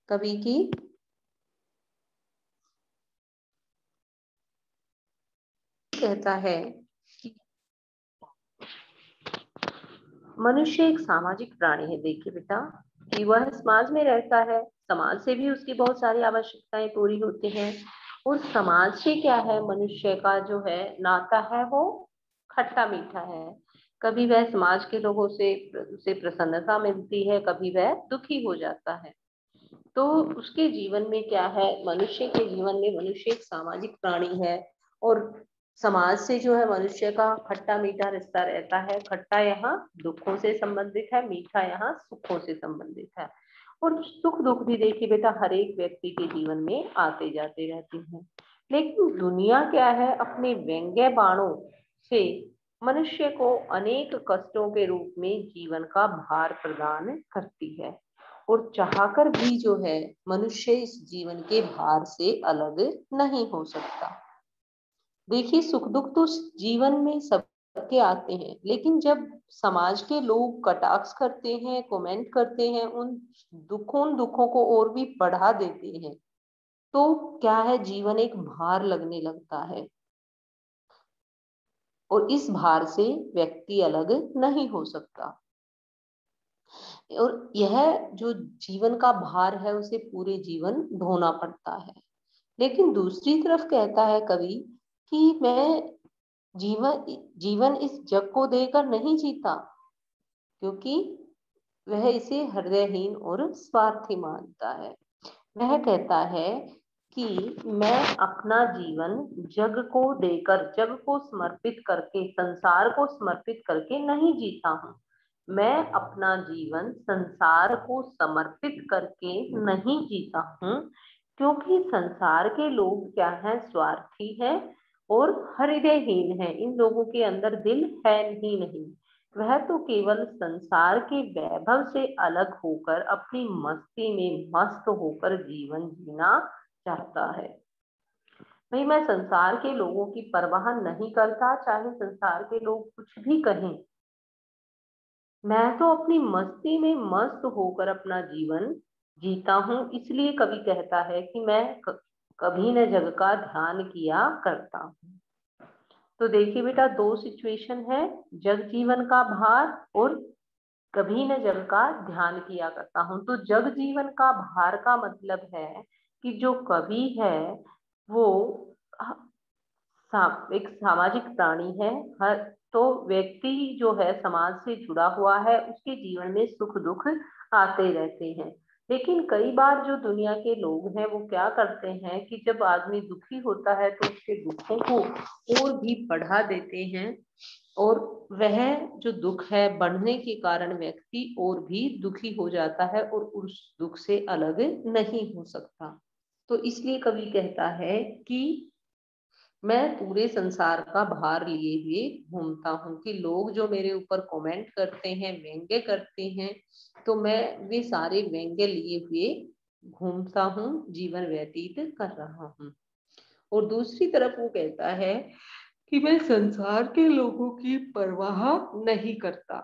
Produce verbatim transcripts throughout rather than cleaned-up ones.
कवि की कहता है कि मनुष्य एक सामाजिक प्राणी है। देखिए बेटा कि वह समाज में रहता है, समाज से भी उसकी बहुत सारी आवश्यकताएं पूरी होती हैं। और समाज से क्या है, मनुष्य का जो है नाता है वो खट्टा मीठा है। कभी वह समाज के लोगों से उसे प्रसन्नता मिलती है, कभी वह दुखी हो जाता है। तो उसके जीवन में क्या है, मनुष्य के जीवन में मनुष्य एक सामाजिक प्राणी है। और समाज से जो है मनुष्य का खट्टा मीठा रिश्ता रहता है। खट्टा यहाँ दुखों से संबंधित है, मीठा यहाँ सुखों से संबंधित है। और सुख दुख भी देखिए बेटा हर एक व्यक्ति के जीवन में आते जाते रहते हैं। लेकिन दुनिया क्या है, अपने व्यंग्य बाणों से मनुष्य को अनेक कष्टों के रूप में जीवन का भार प्रदान करती है। और चाहकर भी जो है मनुष्य इस जीवन के भार से अलग नहीं हो सकता। देखिए सुख दुख तो जीवन में सबके आते हैं, लेकिन जब समाज के लोग कटाक्ष करते हैं, कमेंट करते हैं, उन दुखों उन दुखों को और भी बढ़ा देते हैं, तो क्या है, जीवन एक भार लगने लगता है। और इस भार से व्यक्ति अलग नहीं हो सकता। और यह जो जीवन का भार है उसे पूरे जीवन ढोना पड़ता है। लेकिन दूसरी तरफ कहता है कवि कि मैं जीवन जीवन इस जग को देकर नहीं जीता, क्योंकि वह इसे हृदयहीन और स्वार्थी मानता है। वह कहता है कि मैं अपना जीवन जग को देकर, जग को समर्पित करके, संसार को समर्पित करके नहीं जीता हूँ। मैं अपना जीवन संसार को समर्पित करके नहीं जीता हूँ, क्योंकि संसार के लोग क्या है, स्वार्थी है और हृदयहीन है। इन लोगों के अंदर दिल है ही नहीं। वह तो केवल संसार के वैभव से अलग होकर अपनी मस्ती में मस्त होकर जीवन जीना चाहता है। भाई मैं संसार के लोगों की परवाह नहीं करता, चाहे संसार के लोग कुछ भी कहें। मैं तो अपनी मस्ती में मस्त होकर अपना जीवन जीता हूँ। इसलिए कवि कहता है कि मैं कभी न जग का ध्यान किया करता हूँ। तो देखिए बेटा दो सिचुएशन है, जग जीवन का भार और कभी न जग का ध्यान किया करता हूँ। तो जग जीवन का भार का मतलब है कि जो कवि है वो एक सामाजिक प्राणी है। हर तो व्यक्ति जो है समाज से जुड़ा हुआ है, उसके जीवन में सुख दुख आते रहते हैं। लेकिन कई बार जो दुनिया के लोग हैं वो क्या करते हैं कि जब आदमी दुखी होता है तो उसके दुखों को और भी बढ़ा देते हैं। और वह जो दुख है बढ़ने के कारण व्यक्ति और भी दुखी हो जाता है और उस दुख से अलग नहीं हो सकता। तो इसलिए कवि कहता है कि मैं पूरे संसार का भार लिए हुए घूमता हूँ, कि लोग जो मेरे ऊपर कमेंट करते हैं, व्यंग्य करते हैं, तो मैं वे सारे व्यंग्य लिए हुए घूमता हूँ, जीवन व्यतीत कर रहा हूँ। और दूसरी तरफ वो कहता है कि मैं संसार के लोगों की परवाह नहीं करता।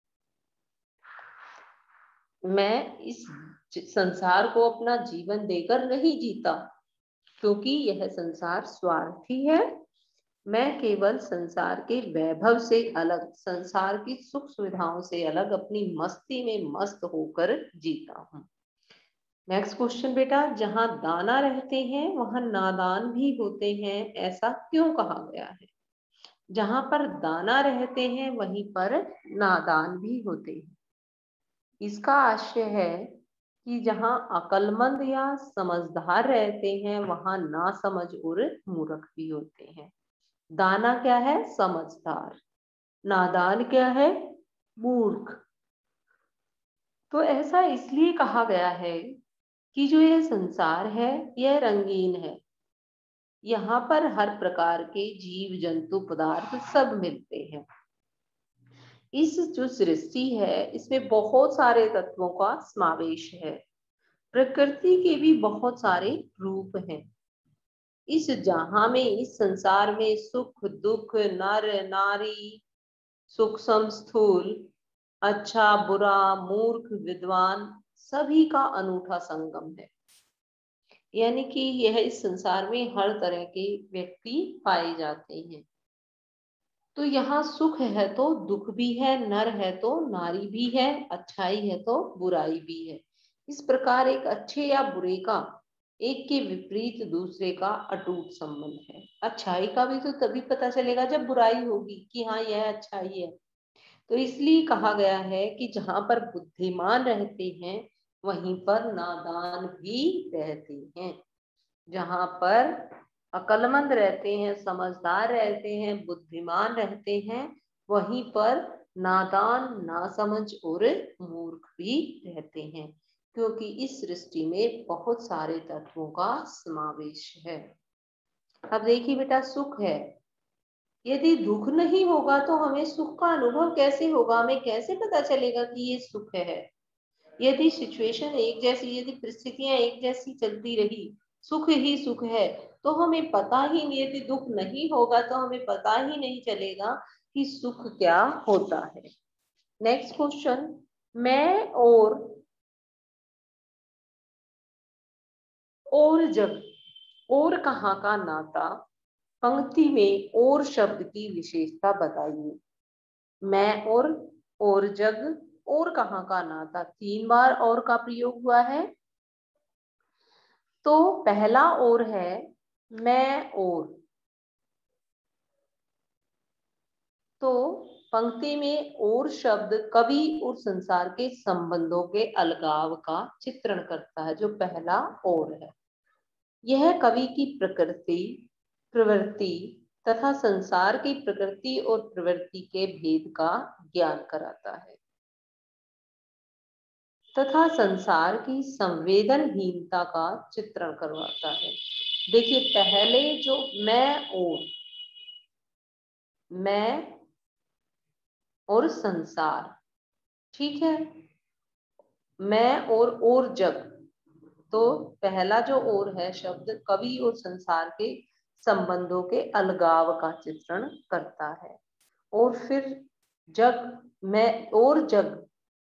मैं इस संसार को अपना जीवन देकर नहीं जीता, क्योंकि यह संसार स्वार्थी है। मैं केवल संसार के वैभव से अलग, संसार की सुख सुविधाओं से अलग अपनी मस्ती में मस्त होकर जीता हूँ। नेक्स्ट क्वेश्चन बेटा, जहां दाना रहते हैं वहां नादान भी होते हैं, ऐसा क्यों कहा गया है? जहां पर दाना रहते हैं वहीं पर नादान भी होते हैं। इसका आशय है कि जहां अकलमंद या समझदार रहते हैं वहां नासमझ और मूर्ख भी होते हैं। दाना क्या है? समझदार। नादान क्या है? मूर्ख। तो ऐसा इसलिए कहा गया है कि जो यह संसार है यह रंगीन है। यहाँ पर हर प्रकार के जीव जंतु पदार्थ सब मिलते हैं। इस जो सृष्टि है इसमें बहुत सारे तत्वों का समावेश है। प्रकृति के भी बहुत सारे रूप हैं। इस जहां में, इस संसार में सुख दुख, नर नारी, सूक्ष्म स्थूल, अच्छा बुरा, मूर्ख विद्वान, सभी का अनूठा संगम है। यानी कि यह इस संसार में हर तरह के व्यक्ति पाए जाते हैं। तो यहाँ सुख है तो दुख भी है, नर है तो नारी भी है, अच्छाई है तो बुराई भी है। इस प्रकार एक अच्छे या बुरे का एक के विपरीत दूसरे का अटूट संबंध है। अच्छाई का भी तो तभी पता चलेगा जब बुराई होगी कि हाँ यह अच्छाई है। तो इसलिए कहा गया है कि जहाँ पर बुद्धिमान रहते हैं वहीं पर नादान भी रहते हैं। जहाँ पर अक्लमंद रहते हैं, समझदार रहते हैं, बुद्धिमान रहते हैं, वहीं पर नादान, नासमझ और मूर्ख भी रहते हैं, क्योंकि इस सृष्टि में बहुत सारे तत्वों का समावेश है। अब देखिए बेटा, सुख है, यदि दुख नहीं होगा तो हमें सुख का अनुभव कैसे होगा? हमें कैसे पता चलेगा कि ये सुख है? यदि सिचुएशन एक जैसी, यदि परिस्थितियां एक जैसी चलती रही, सुख ही सुख है, तो हमें पता ही नहीं, यदि दुख नहीं होगा तो हमें पता ही नहीं चलेगा कि सुख क्या होता है। नेक्स्ट क्वेश्चन, मैं और और जब और कहाँ का नाता, पंक्ति में और शब्द की विशेषता बताइए। मैं और और जग, और कहाँ का नाता, तीन बार और का प्रयोग हुआ है। तो पहला और है मैं और, तो पंक्ति में और शब्द कवि और संसार के संबंधों के अलगाव का चित्रण करता है। जो पहला और है, यह कवि की प्रकृति, प्रवृत्ति तथा संसार की प्रकृति और प्रवृत्ति के भेद का ज्ञान कराता है तथा संसार की संवेदनहीनता का चित्रण करवाता है। देखिए, पहले जो मैं और, मैं और संसार, ठीक है, मैं और और जग, तो पहला जो और है शब्द कवि और संसार के संबंधों के अलगाव का चित्रण करता है। और फिर जग, मैं और जग,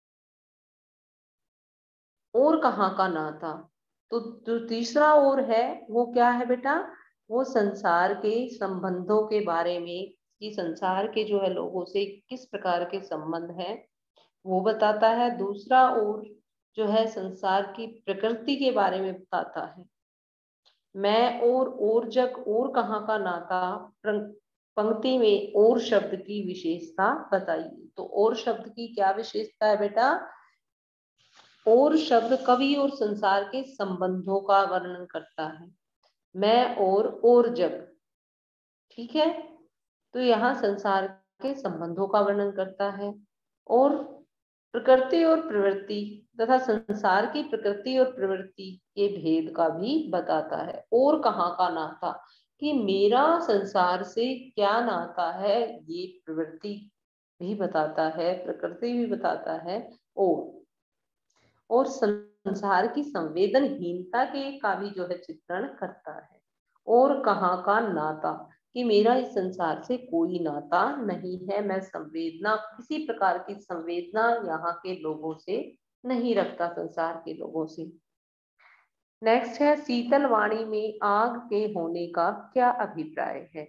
और कहाँ का नाता, तो जो तीसरा और है वो क्या है बेटा? वो संसार के संबंधों के बारे में, कि संसार के जो है लोगों से किस प्रकार के संबंध है वो बताता है। दूसरा और जो है संसार की प्रकृति के बारे में बताता है। मैं और और जग, और कहाँ का नाता, पंक्ति में और शब्द की विशेषता बताइए। तो और शब्द की क्या विशेषता है बेटा? और शब्द कवि और संसार के संबंधों का वर्णन करता है। मैं और और जग, ठीक है, तो यहाँ संसार के संबंधों का वर्णन करता है और प्रकृति और प्रवृत्ति तथा संसार की प्रकृति और प्रवृत्ति के भेद का भी बताता है। और कहाँ का नाता, कि मेरा संसार से क्या नाता है, ये प्रवृत्ति भी बताता है, प्रकृति भी बताता है, और और संसार की संवेदनहीनता के का भी जो है चित्रण करता है। और कहाँ का नाता, कि मेरा इस संसार से कोई नाता नहीं है, मैं संवेदना, किसी प्रकार की संवेदना यहाँ के लोगों से नहीं रखता, संसार के लोगों से। नेक्स्ट है, शीतल वाणी में आग के होने का क्या अभिप्राय है?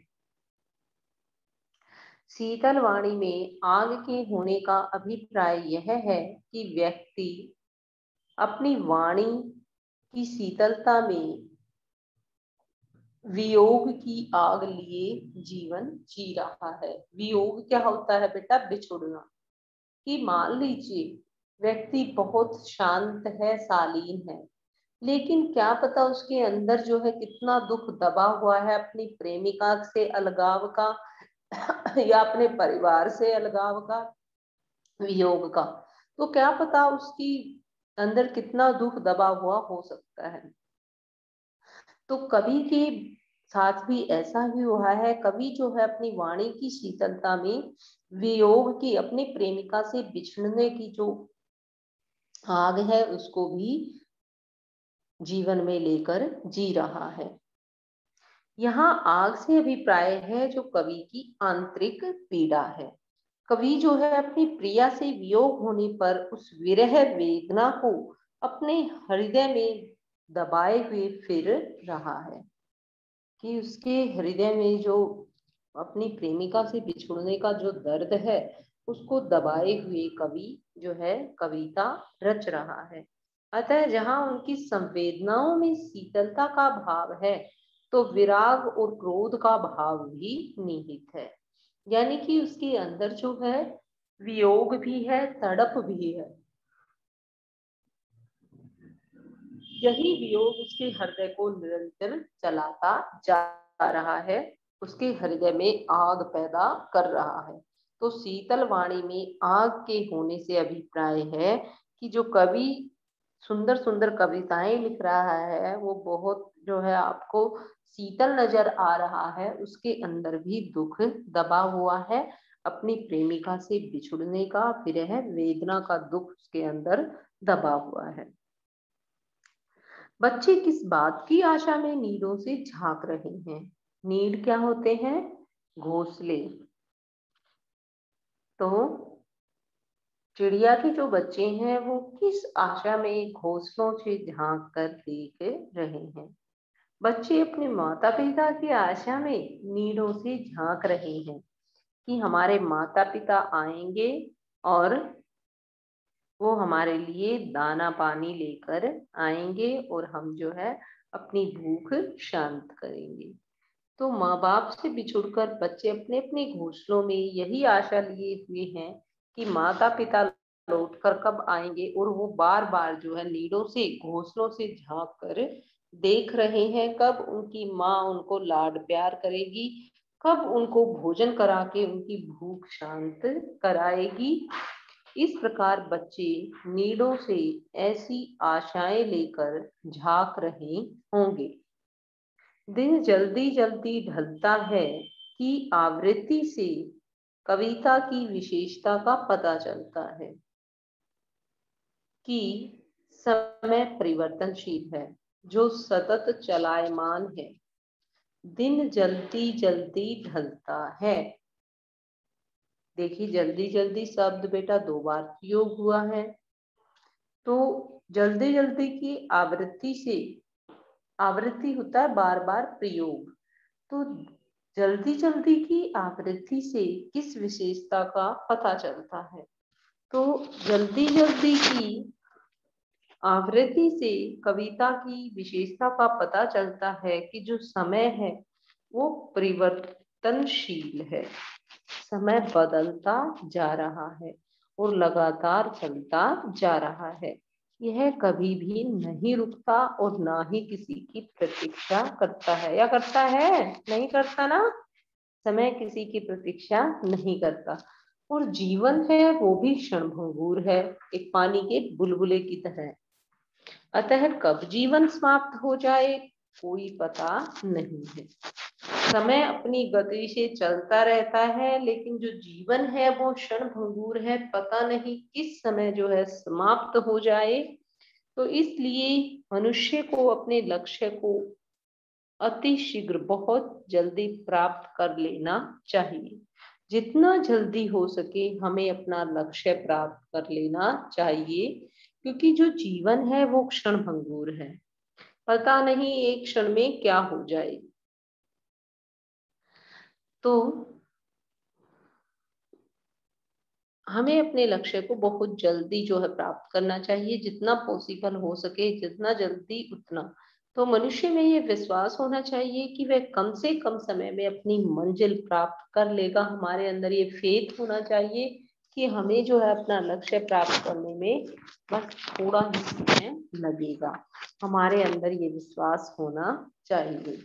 शीतल वाणी में आग के होने का अभिप्राय यह है कि व्यक्ति अपनी वाणी की शीतलता में वियोग की आग लिए जीवन जी रहा है। वियोग क्या होता है बेटा? बिछुड़ना। कि मान लीजिए व्यक्ति बहुत शांत है, शालीन है, लेकिन क्या पता उसके अंदर जो है कितना दुख दबा हुआ है, अपनी प्रेमिका से अलगाव का या अपने परिवार से अलगाव का, वियोग का। तो क्या पता उसकी अंदर कितना दुख दबा हुआ हो सकता है। तो कवि के साथ भी ऐसा ही हुआ है। कवि जो है अपनी वाणी की शीतलता में वियोग की, अपनी प्रेमिका से बिछड़ने की जो आग है उसको भी जीवन में लेकर जी रहा है। यहाँ आग से अभिप्राय है जो कवि की आंतरिक पीड़ा है। कवि जो है अपनी प्रिया से वियोग होने पर उस विरह वेदना को अपने हृदय में दबाए हुए फिर रहा है, कि उसके हृदय में जो अपनी प्रेमिका से बिछुड़ने का जो दर्द है उसको दबाए हुए कवि जो है कविता रच रहा है। अतः जहाँ उनकी संवेदनाओं में शीतलता का भाव है तो विराग और क्रोध का भाव भी निहित है। यानी कि उसके अंदर जो है वियोग भी है, तड़प भी है। यही वियोग उसके हृदय को निरंतर चलाता जा रहा है, उसके हृदय में आग पैदा कर रहा है। तो शीतल वाणी में आग के होने से अभिप्राय है कि जो कवि सुंदर सुंदर कविताएं लिख रहा है वो बहुत जो है आपको शीतल नजर आ रहा है, उसके अंदर भी दुख दबा हुआ है अपनी प्रेमिका से बिछुड़ने का, फिर है वेदना का दुख उसके अंदर दबा हुआ है। बच्चे किस बात की आशा में नीड़ों से झांक रहे हैं? नीड़ क्या होते हैं? घोंसले। तो चिड़िया के जो बच्चे हैं वो किस आशा में घोंसलों से झांक कर देख रहे हैं? बच्चे अपने माता पिता की आशा में नीड़ों से झांक रहे हैं कि हमारे माता पिता आएंगे और वो हमारे लिए दाना पानी लेकर आएंगे और हम जो है अपनी भूख शांत करेंगे। तो माँ बाप से बिछुड़कर बच्चे अपने अपने घोंसलों में यही आशा लिए हुए हैं कि माता पिता लौट कर कब आएंगे, और वो बार बार जो है नीड़ों से घोंसलों से झांक कर देख रहे हैं कब उनकी माँ उनको लाड प्यार करेगी, कब उनको भोजन करा के उनकी भूख शांत कराएगी। इस प्रकार बच्चे नीड़ों से ऐसी आशाएं लेकर झांक रहे होंगे। दिन जल्दी जल्दी ढलता है कि आवृत्ति से कविता की विशेषता का पता चलता है कि समय परिवर्तनशील है, जो सतत चलायमान है। दिन जल्दी जल्दी ढलता है। देखिए जल्दी जल्दी शब्द बेटा दो बार प्रयोग हुआ है। तो जल्दी जल्दी की आवृत्ति से, आवृत्ति होता है बार बार प्रयोग, तो जल्दी जल्दी की आवृत्ति से किस विशेषता का पता चलता है? तो जल्दी जल्दी की आवृत्ति से कविता की विशेषता का पता चलता है कि जो समय है वो परिवर्तनशील है, समय बदलता जा रहा है और लगातार चलता जा रहा है। यह कभी भी नहीं रुकता और ना ही किसी की प्रतीक्षा करता है। या करता है? नहीं करता ना। समय किसी की प्रतीक्षा नहीं करता। और जीवन है वो भी क्षणभंगुर है, एक पानी के बुलबुले की तरह। अतः कब जीवन समाप्त हो जाए कोई पता नहीं है। समय अपनी गति से चलता रहता है, लेकिन जो जीवन है वो क्षणभंगुर है, पता नहीं किस समय जो है समाप्त हो जाए। तो इसलिए मनुष्य को अपने लक्ष्य को अति शीघ्र बहुत जल्दी प्राप्त कर लेना चाहिए। जितना जल्दी हो सके हमें अपना लक्ष्य प्राप्त कर लेना चाहिए, क्योंकि जो जीवन है वो क्षणभंगुर है, पता नहीं एक क्षण में क्या हो जाए। तो हमें अपने लक्ष्य को बहुत जल्दी जो है प्राप्त करना चाहिए, जितना पॉसिबल हो सके जितना जल्दी उतना। तो मनुष्य में ये विश्वास होना चाहिए कि वह कम से कम समय में अपनी मंजिल प्राप्त कर लेगा। हमारे अंदर ये फेथ होना चाहिए कि हमें जो है अपना लक्ष्य प्राप्त करने में बस थोड़ा ही समय लगेगा। हमारे अंदर ये विश्वास होना चाहिए।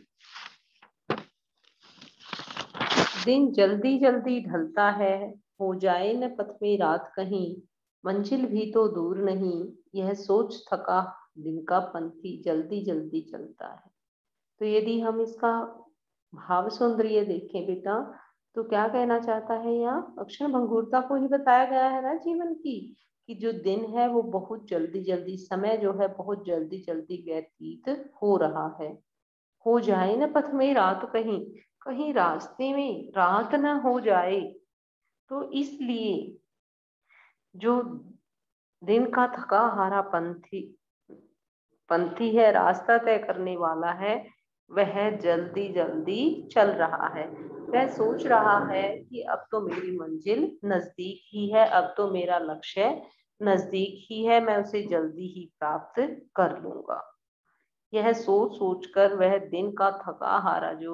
दिन जल्दी जल्दी ढलता है, हो जाए न पथ में रात कहीं, मंजिल भी तो दूर नहीं, यह सोच थका दिन का पंथी जल्दी जल्दी चलता है। तो यदि हम इसका भाव सौंदर्य देखें बेटा, तो क्या कहना चाहता है यहाँ? अक्षर भंगुरता को ही बताया गया है ना जीवन की, कि जो दिन है वो बहुत जल्दी जल्दी, समय जो है बहुत जल्दी जल्दी व्यतीत हो रहा है। हो जाए न पथ में रात कहीं, कहीं रास्ते में रात न हो जाए। तो इसलिए जो दिन का थका हारा पंथी पंथी है, रास्ता तय करने वाला है, वह जल्दी जल्दी चल रहा है। वह सोच रहा है कि अब तो मेरी मंजिल नजदीक ही है, अब तो मेरा लक्ष्य नजदीक ही है, मैं उसे जल्दी ही प्राप्त कर लूंगा। यह सोच सोचकर वह दिन का थका हारा जो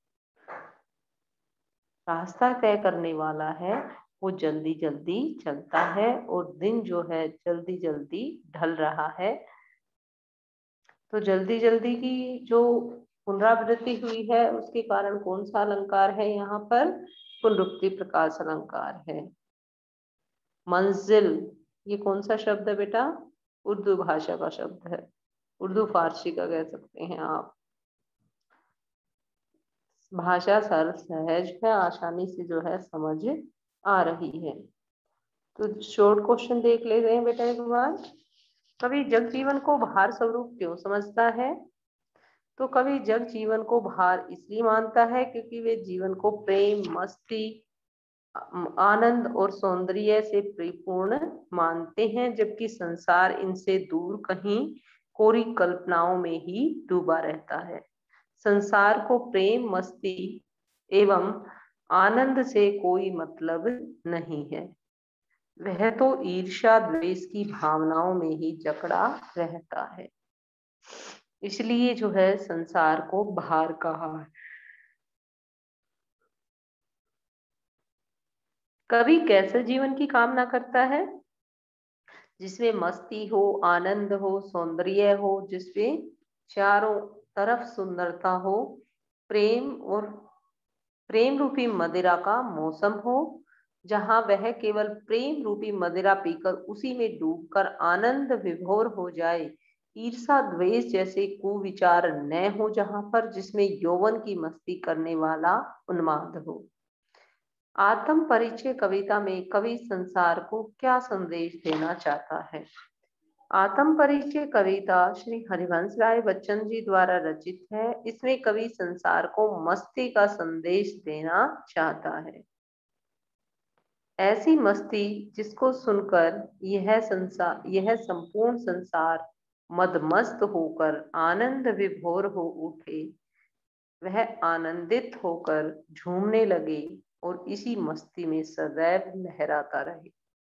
रास्ता तय करने वाला है वो जल्दी जल्दी चलता है, और दिन जो है जल्दी जल्दी ढल रहा है। तो जल्दी जल्दी की जो पुनरावृत्ति हुई है उसके कारण कौन सा अलंकार है यहाँ पर? पुनरुक्ति प्रकाश अलंकार है। मंजिल, ये कौन सा शब्द है बेटा? उर्दू भाषा का शब्द है, उर्दू फारसी का कह सकते हैं आप। भाषा सरल सहज है, आसानी से जो है समझ आ रही है। तो शॉर्ट क्वेश्चन देख लेते हैं बेटा एक बार। कवि जग जीवन को भार स्वरूप क्यों समझता है? तो कवि जग जीवन को भार इसलिए मानता है क्योंकि वे जीवन को प्रेम, मस्ती, आनंद और सौंदर्य से परिपूर्ण मानते हैं, जबकि संसार इनसे दूर कहीं कोरी कल्पनाओं में ही डूबा रहता है। संसार को प्रेम, मस्ती एवं आनंद से कोई मतलब नहीं है, वह तो ईर्ष्या द्वेष की भावनाओं में ही जकड़ा रहता है। इसलिए जो है संसार को भार कहा है। कवि कैसे जीवन की कामना करता है? जिसमें मस्ती हो, आनंद हो, सौंदर्य हो, जिसमें चारों तरफ सुंदरता हो, प्रेम और प्रेम रूपी मदिरा का मौसम हो, जहां वह केवल प्रेम रूपी मदिरा पीकर उसी में डूबकर आनंद विभोर हो जाए। ईर्षा द्वेष जैसे कुविचार न हो जहां पर, जिसमें यौवन की मस्ती करने वाला उन्माद हो। आत्म परिचय कविता में कवि संसार को क्या संदेश देना चाहता है? आत्म परिचय कविता श्री हरिवंश राय बच्चन जी द्वारा रचित है। इसमें कवि संसार को मस्ती का संदेश देना चाहता है। ऐसी मस्ती जिसको सुनकर यह संसार यह संपूर्ण संसार मदमस्त होकर आनंद विभोर हो उठे, वह आनंदित होकर झूमने लगे और इसी मस्ती में सदैव लहराता रहे।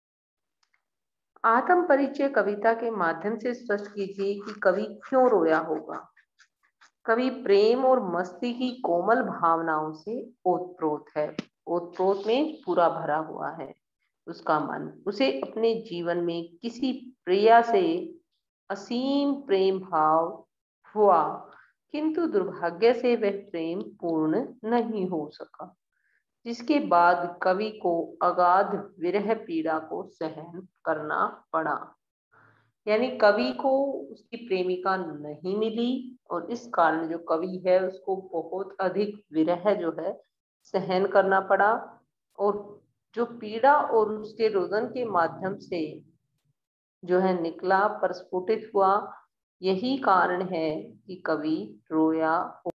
आत्म परिचय कविता के माध्यम से स्पष्ट कीजिए कि कवि क्यों रोया होगा। कवि प्रेम और मस्ती की कोमल भावनाओं से ओतप्रोत है। ओतप्रोत में पूरा भरा हुआ है उसका मन। उसे अपने जीवन में किसी प्रिया से असीम प्रेम भाव हुआ, किंतु दुर्भाग्य से वह प्रेम पूर्ण नहीं हो सका, जिसके बाद कवि को अगाध विरह पीड़ा को सहन करना पड़ा। यानी कवि को उसकी प्रेमिका नहीं मिली और इस कारण जो कवि है उसको बहुत अधिक विरह जो है सहन करना पड़ा, और जो पीड़ा और उसके रोदन के माध्यम से जो है निकला, प्रस्फुटित हुआ, यही कारण है कि कवि रोया।